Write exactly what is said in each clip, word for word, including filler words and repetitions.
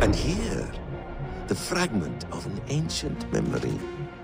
And here, the fragment of an ancient memory.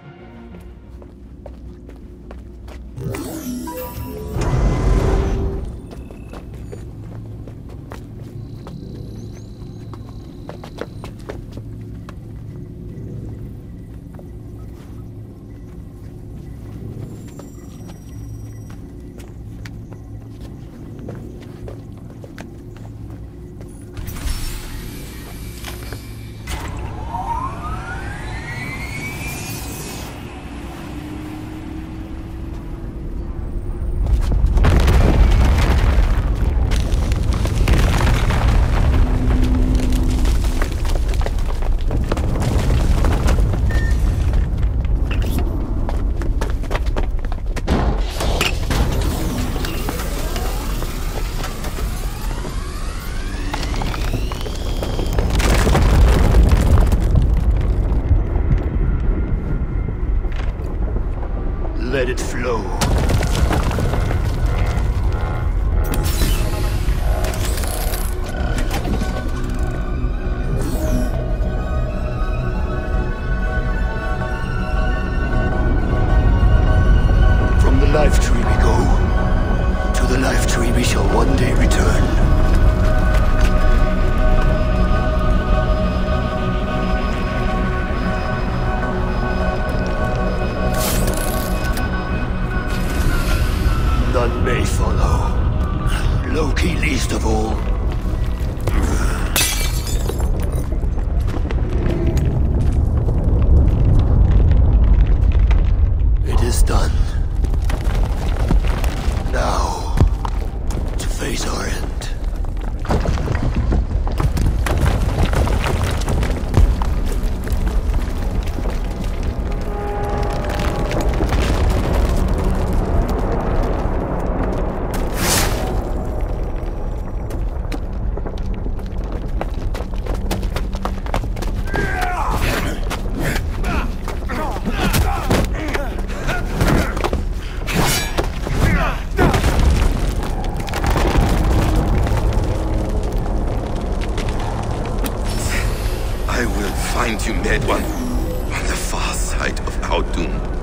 Let it flow. From the life tree we go. To the life tree we shall one day return. None may follow. Loki least of all. It is done. Now, to face our end. I will find you, Mad One, on the far side of our doom.